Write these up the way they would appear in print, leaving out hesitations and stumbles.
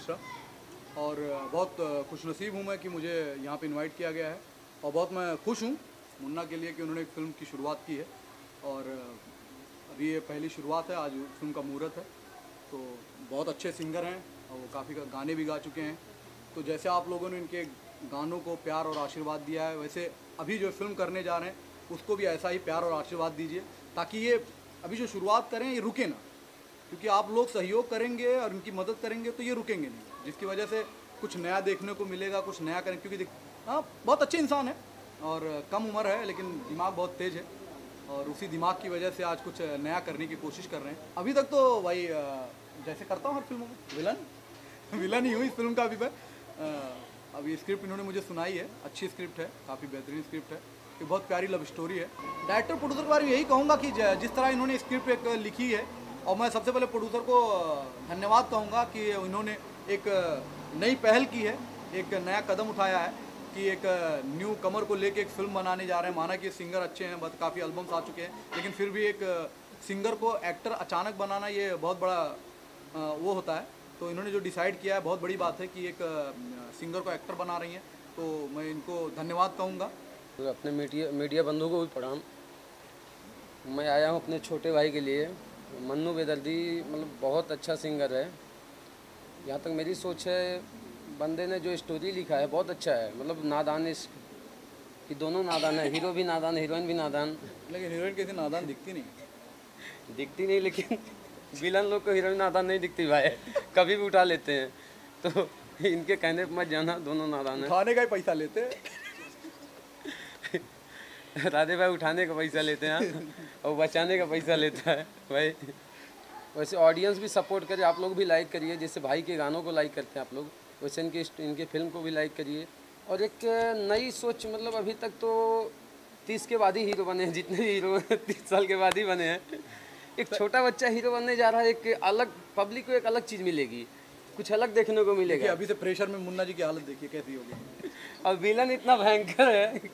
मिश्रा। और बहुत खुशनसीब हूँ मैं कि मुझे यहाँ पे इनवाइट किया गया है और बहुत मैं खुश हूँ मुन्ना के लिए कि उन्होंने एक फ़िल्म की शुरुआत की है। और अभी ये पहली शुरुआत है, आज फिल्म का मुहूर्त है। तो बहुत अच्छे सिंगर हैं और वो काफ़ी गाने भी गा चुके हैं। तो जैसे आप लोगों ने इनके गानों को प्यार और आशीर्वाद दिया है, वैसे अभी जो फिल्म करने जा रहे हैं उसको भी ऐसा ही प्यार और आशीर्वाद दीजिए, ताकि ये अभी जो शुरुआत करें ये रुके ना। क्योंकि आप लोग सहयोग करेंगे और उनकी मदद करेंगे तो ये रुकेंगे नहीं, जिसकी वजह से कुछ नया देखने को मिलेगा, कुछ नया करेंगे। क्योंकि हाँ, बहुत अच्छे इंसान है और कम उम्र है लेकिन दिमाग बहुत तेज़ है और उसी दिमाग की वजह से आज कुछ नया करने की कोशिश कर रहे हैं। अभी तक तो भाई जैसे करता हूँ हर फिल्मों में विलन ही हूँ इस फिल्म का। अभी मैं अभी स्क्रिप्ट इन्होंने मुझे सुनाई है, अच्छी स्क्रिप्ट है, काफ़ी बेहतरीन स्क्रिप्ट है, ये बहुत प्यारी लव स्टोरी है। डायरेक्टर प्रोड्यूसर के बारे में यही कहूँगा कि जिस तरह इन्होंने स्क्रिप्ट एक लिखी है, और मैं सबसे पहले प्रोड्यूसर को धन्यवाद कहूँगा कि उन्होंने एक नई पहल की है, एक नया कदम उठाया है कि एक न्यू कमर को लेके एक फ़िल्म बनाने जा रहे हैं। माना कि सिंगर अच्छे हैं, बस काफ़ी एल्बम्स आ चुके हैं, लेकिन फिर भी एक सिंगर को एक्टर अचानक बनाना ये बहुत बड़ा वो होता है। तो इन्होंने जो डिसाइड किया है बहुत बड़ी बात है कि एक सिंगर को एक्टर बना रही हैं, तो मैं इनको धन्यवाद कहूँगा। तो अपने मीडिया बंधुओं को भी प्रणाम। मैं आया हूँ अपने छोटे भाई के लिए। मन्नू बेदर्दी मतलब बहुत अच्छा सिंगर है। यहाँ तक मेरी सोच है, बंदे ने जो स्टोरी लिखा है बहुत अच्छा है। मतलब नादान इश्क कि दोनों नादान है, हीरो भी नादान, हीरोइन भी नादान। लेकिन हीरोइन कैसे नादान दिखती नहीं। दिखती नहीं, लेकिन विलन लोग को हीरोइन नादान नहीं दिखती भाई, कभी भी उठा लेते हैं। तो इनके कहने पर मत जाना, दोनों नादान है। उठाने का ही पैसा लेते हैं। राधे भाई उठाने का पैसा लेते हैं और बचाने का पैसा लेता है भाई। वैसे ऑडियंस भी सपोर्ट करे, आप लोग भी लाइक करिए, जैसे भाई के गानों को लाइक करते हैं आप लोग, वैसे इनके फिल्म को भी लाइक करिए। और एक नई सोच, मतलब अभी तक तो 30 के बाद ही हीरो बने हैं, जितने भी हीरो 30 साल के बाद ही बने हैं। एक छोटा बच्चा हीरो बनने जा रहा है, एक अलग पब्लिक को एक अलग चीज़ मिलेगी, कुछ अलग देखने को मिलेगा। अभी से प्रेशर में मुन्ना जी की हालत देखिए कैसी होगी। और विलन इतना भयंकर है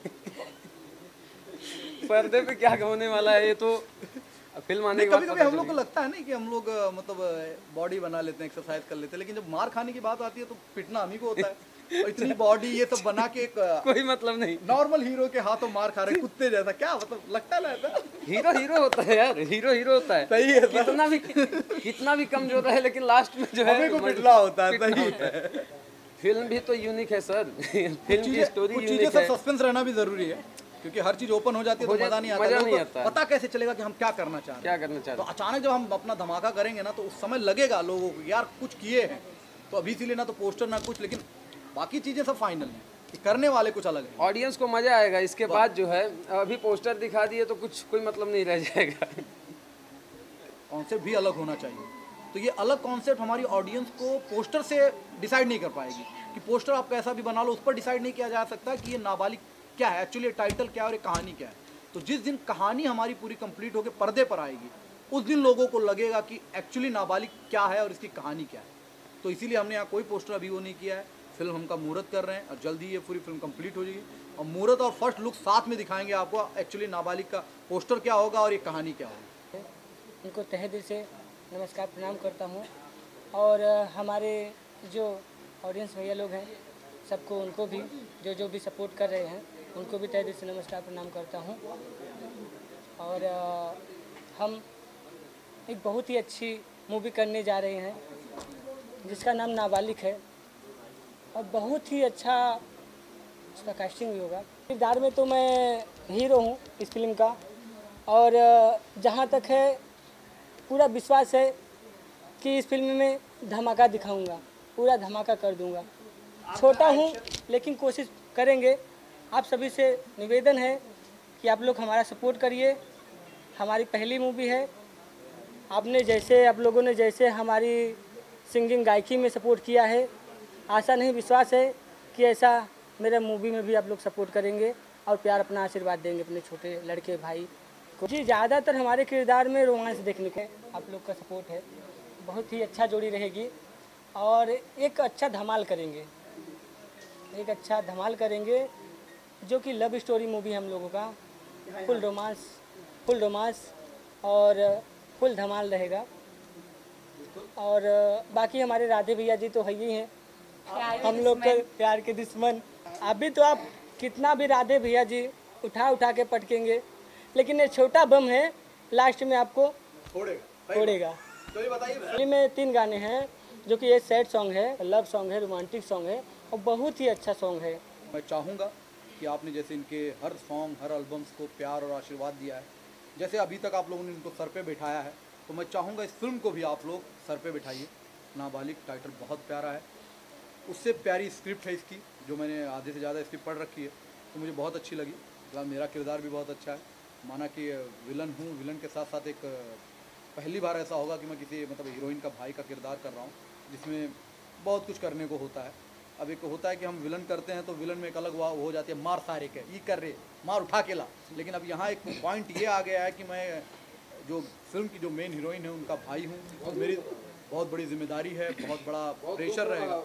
पर्दे पे क्या होने वाला है ये तो फिल्म आने के बाद कभी हम लोग को लगता है नहीं कि हम लोग मतलब बॉडी बना लेते हैं, एक्सरसाइज कर लेते हैं, लेकिन जब मार खाने की बात आती है तो पिटना हम ही को होता है। और इतनी बॉडी ये सब बना के कोई मतलब नहीं, नॉर्मल हीरो के हाथों मार खा रहे कुत्ते जैसा, क्या मतलब लगता है। हीरो होता है यार, हीरो होता है। सही है, कितना भी कमजोर रहे लेकिन लास्ट में जो है हमें को पिटना होता है। सही है। फिल्म भी तो यूनिक है सर, फिल्म की स्टोरी यूनिक है। सब सस्पेंस रहना भी जरूरी है, क्योंकि हर चीज ओपन हो जाती है तो मजा नहीं आता। पता कैसे चलेगा कि हम क्या करना चाह रहे हैं। तो अचानक जब हम अपना धमाका करेंगे ना, तो उस समय लगेगा लोगों को यार कुछ किए हैं। तो अभी इसीलिए ना तो पोस्टर ना कुछ, लेकिन बाकी चीजें सब फाइनल है, करने वाले कुछ अलग है। ऑडियंस को मजा आएगा। इसके बाद जो है अभी पोस्टर दिखा दिए तो कुछ कोई मतलब नहीं रह जाएगा। कॉन्सेप्ट भी अलग होना चाहिए। तो ये अलग कॉन्सेप्ट हमारी ऑडियंस को पोस्टर से डिसाइड नहीं कर पाएगी कि पोस्टर आप कैसा भी बना लो, उस पर डिसाइड नहीं किया जा सकता कि ये नाबालिग क्या है, एक्चुअली टाइटल क्या है और ये कहानी क्या है। तो जिस दिन कहानी हमारी पूरी कंप्लीट होकर पर्दे पर आएगी, उस दिन लोगों को लगेगा कि एक्चुअली नाबालिग क्या है और इसकी कहानी क्या है। तो इसीलिए हमने यहाँ कोई पोस्टर अभी वो नहीं किया है। फिल्म हम का मुहूर्त कर रहे हैं और जल्दी ये पूरी फिल्म कंप्लीट हो जाएगी और मुहूर्त और फर्स्ट लुक साथ में दिखाएंगे आपको, एक्चुअली नाबालिग का पोस्टर क्या होगा और ये कहानी क्या होगी। उनको तहे दिल से नमस्कार प्रणाम करता हूँ। और हमारे जो ऑडियंस भैया लोग हैं सबको, उनको भी जो भी सपोर्ट कर रहे हैं उनको भी तहे दिल से नमस्कार प्रणाम करता हूँ। और हम एक बहुत ही अच्छी मूवी करने जा रहे हैं जिसका नाम नाबालिग है और बहुत ही अच्छा उसका कास्टिंग भी होगा। किरदार में तो मैं हीरो हूँ इस फिल्म का, और जहाँ तक है पूरा विश्वास है कि इस फिल्म में धमाका दिखाऊंगा, पूरा धमाका कर दूंगा। छोटा हूँ लेकिन कोशिश करेंगे। आप सभी से निवेदन है कि आप लोग हमारा सपोर्ट करिए। हमारी पहली मूवी है। आप लोगों ने जैसे हमारी सिंगिंग गायकी में सपोर्ट किया है, आशा नहीं विश्वास है कि ऐसा मेरे मूवी में भी आप लोग सपोर्ट करेंगे और प्यार अपना आशीर्वाद देंगे अपने छोटे लड़के भाई को। जी, ज़्यादातर हमारे किरदार में रोमांस देखने को आप लोग का सपोर्ट है। बहुत ही अच्छा जोड़ी रहेगी और एक अच्छा धमाल करेंगे जो कि लव स्टोरी मूवी हम लोगों का फुल रोमांस और फुल धमाल रहेगा। और बाकी हमारे राधे भैया जी तो है ही हैं, हम लोग के प्यार के दुश्मन। अभी तो आप कितना भी राधे भैया जी उठा के पटकेंगे, लेकिन ये छोटा बम है, लास्ट में आपको फोड़ेगा। तो ये बताइए, फिल्म में 3 गाने हैं, जो कि ये सैड सॉन्ग है, लव सॉन्ग है, रोमांटिक सॉन्ग है और बहुत ही अच्छा सॉन्ग है। मैं चाहूँगा कि आपने जैसे इनके हर सॉन्ग, हर एल्बम्स को प्यार और आशीर्वाद दिया है, जैसे अभी तक आप लोगों ने इनको सर पे बिठाया है, तो मैं चाहूँगा इस फिल्म को भी आप लोग सर पे बिठाइए। नाबालिग टाइटल बहुत प्यारा है, उससे प्यारी स्क्रिप्ट है इसकी, जो मैंने आधे से ज़्यादा स्क्रिप्ट पढ़ रखी है, तो मुझे बहुत अच्छी लगी। मतलब मेरा किरदार भी बहुत अच्छा है, माना कि विलन हूँ, विलन के साथ साथ एक पहली बार ऐसा होगा कि मैं किसी मतलब हीरोइन का भाई का किरदार कर रहा हूँ, जिसमें बहुत कुछ करने को होता है। अब एक होता है कि हम विलन करते हैं तो विलन में एक अलग वो हो जाती है, मार सारे के ये कर रहे, मार उठा के ला। लेकिन अब यहाँ एक पॉइंट ये आ गया है कि मैं जो फिल्म की जो मेन हीरोइन है उनका भाई हूँ, तो मेरी बहुत बड़ी जिम्मेदारी है, बहुत बड़ा प्रेशर रहेगा,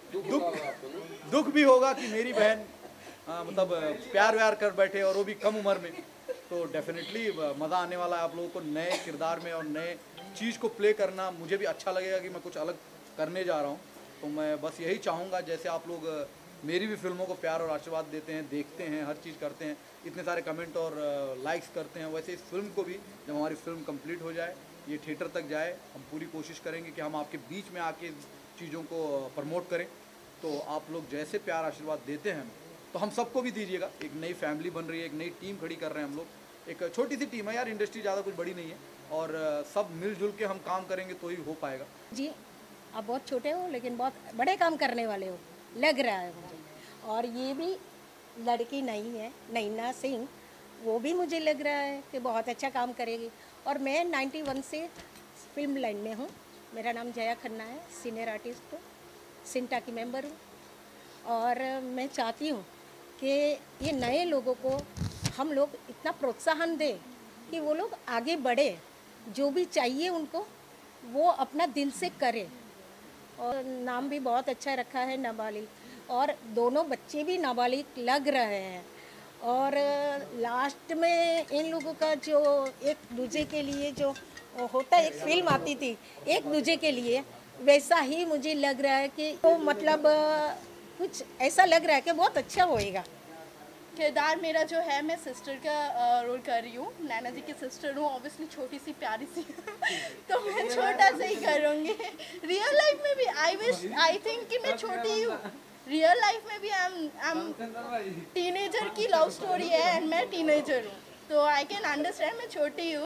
दुख भी होगा कि मेरी बहन मतलब प्यार व्यार कर बैठे और वो भी कम उम्र में। तो डेफिनेटली मज़ा आने वाला है आप लोगों को नए किरदार में और नए चीज़ को प्ले करना। मुझे भी अच्छा लगेगा कि मैं कुछ अलग करने जा रहा हूँ। तो मैं बस यही चाहूँगा, जैसे आप लोग मेरी भी फिल्मों को प्यार और आशीर्वाद देते हैं, देखते हैं, हर चीज़ करते हैं, इतने सारे कमेंट और लाइक्स करते हैं, वैसे इस फिल्म को भी जब हमारी फिल्म कंप्लीट हो जाए, ये थिएटर तक जाए, हम पूरी कोशिश करेंगे कि हम आपके बीच में आके चीज़ों को प्रमोट करें। तो आप लोग जैसे प्यार आशीर्वाद देते हैं तो हम सबको भी दीजिएगा। एक नई फैमिली बन रही है, एक नई टीम खड़ी कर रहे हैं हम लोग। एक छोटी सी टीम है यार, इंडस्ट्री ज़्यादा कुछ बड़ी नहीं है, और सब मिलजुल के हम काम करेंगे तो ही हो पाएगा। जी, आप बहुत छोटे हो लेकिन बहुत बड़े काम करने वाले हो, लग रहा है मुझे। और ये भी लड़की नई है, नैना सिंह, वो भी मुझे लग रहा है कि बहुत अच्छा काम करेगी। और मैं 91 से फिल्म लाइन में हूँ। मेरा नाम जया खन्ना है, सीनियर आर्टिस्ट, सिंटा की मेंबर हूँ। और मैं चाहती हूँ कि ये नए लोगों को हम लोग इतना प्रोत्साहन दें कि वो लोग आगे बढ़े, जो भी चाहिए उनको वो अपना दिल से करें। और नाम भी बहुत अच्छा रखा है, नाबालिग, और दोनों बच्चे भी नाबालिग लग रहे हैं। और लास्ट में इन लोगों का जो एक दूसरे के लिए जो होता है, एक फिल्म आती थी एक दूसरे के लिए, वैसा ही मुझे लग रहा है कि तो मतलब कुछ ऐसा लग रहा है कि बहुत अच्छा होएगा। किरदार मेरा जो है, मैं सिस्टर का रोल कर रही हूँ, नैना जी की सिस्टर हूँ। ऑब्वियसली छोटी सी प्यारी सी तो मैं छोटा सा ही करूँगी। रियल लाइफ में भी आई थिंक कि मैं छोटी हूँ। रियल लाइफ में भी आई एम टीनेजर की लव स्टोरी है एंड मैं टीनेजर हूँ, तो आई कैन अंडरस्टैंड मैं छोटी हूँ।